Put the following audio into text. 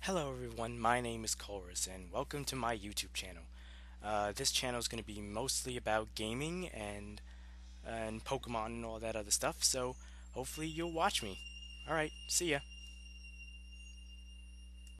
Hello everyone, my name is Colrus and welcome to my YouTube channel. This channel is going to be mostly about gaming and Pokemon and all that other stuff, so hopefully you'll watch me. Alright, see ya.